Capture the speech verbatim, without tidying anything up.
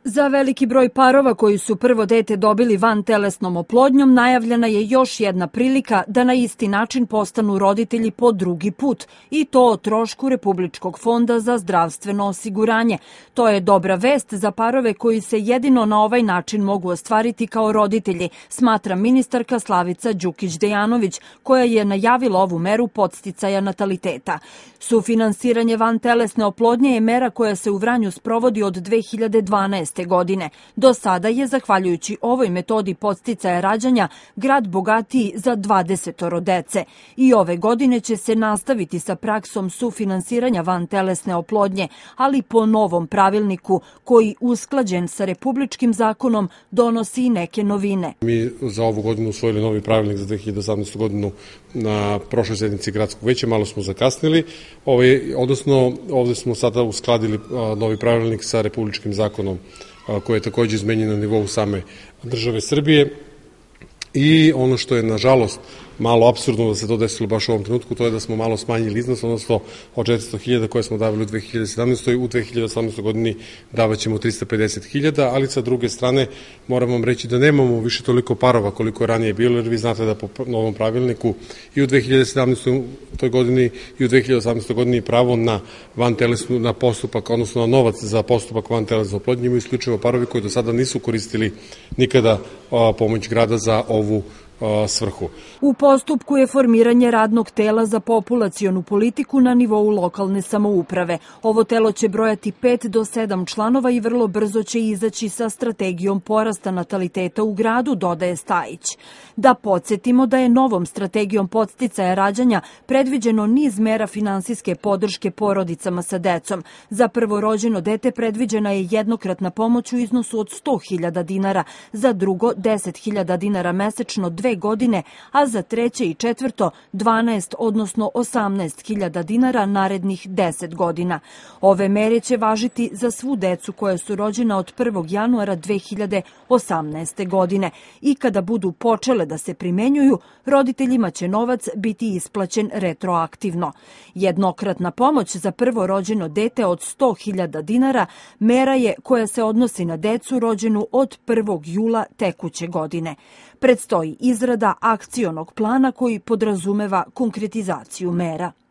Za veliki broj parova koji su prvo dete dobili vantelesnom oplodnjom najavljena je još jedna prilika da na isti način postanu roditelji po drugi put i to o trošku Republičkog fonda za zdravstveno osiguranje. To je dobra vest za parove koji se jedino na ovaj način mogu ostvariti kao roditelji, smatra ministarka Slavica Đukić-Dejanović, koja je najavila ovu meru podsticaja nataliteta. Sufinansiranje vantelesne oplodnje je mera koja se u Vranju sprovodi od dve hiljade dvanaeste. godine. Do sada je, zahvaljujući ovoj metodi podsticaja rađanja, grad bogatiji za dvadesetoro dece. I ove godine će se nastaviti sa praksom sufinansiranja vantelesne oplodnje, ali po novom pravilniku koji, usklađen sa republičkim zakonom, donosi i neke novine. Mi za ovu godinu usvojili novi pravilnik za dve hiljade osamnaestu. godinu na prošloj sednici gradskog veća, malo smo zakasnili, Ove, odnosno ovde smo sada uskladili novi pravilnik sa republičkim zakonom koji je takođe izmenjen na nivou same države Srbije. I ono što je, nažalost, malo apsurdno da se to desilo baš u ovom trenutku, to je da smo malo smanjili iznos, odnosno od četiristo hiljada koje smo davali u dve hiljade sedamnaestoj. u dve hiljade osamnaestoj. godini davaćemo trista pedeset hiljada, ali sa druge strane moram vam reći da nemamo više toliko parova koliko je ranije bilo, jer vi znate da po novom pravilniku i u dve hiljade sedamnaestoj. godini i u dve hiljade osamnaestoj. godini pravo na vantelesnu, na postupak, odnosno na novac za postupak vantelesne oplodnje imaju isključivo parovi koji do sada nisu koristili nikada pomoć grada za ovu svrhu. U postupku je formiranje radnog tela za populacionu politiku na nivou lokalne samouprave. Ovo telo će brojati pet do sedam članova i vrlo brzo će izaći sa strategijom porasta nataliteta u gradu, dodaje Stajić. Da podsjetimo da je novom strategijom podsticaja rađanja predviđeno niz mera finansijske podrške porodicama sa decom. Za prvorođeno dete predviđena je jednokratna pomoć u iznosu od sto hiljada dinara, za drugo deset hiljada dinara mesečno dve godine, a za treće i četvrto dvanaest, odnosno osamnaest hiljada dinara narednih deset godina. Ove mere će važiti za svu decu koja su rođena od prvog januara dve hiljade osamnaeste. godine i kada budu počele da se primenjuju, roditeljima će novac biti isplaćen retroaktivno. Jednokratna pomoć za prvorođeno dete od sto hiljada dinara mera je koja se odnosi na decu rođenu od prvog jula tekuće godine. Predstoji izrada akcionog plana koji podrazumeva konkretizaciju mera.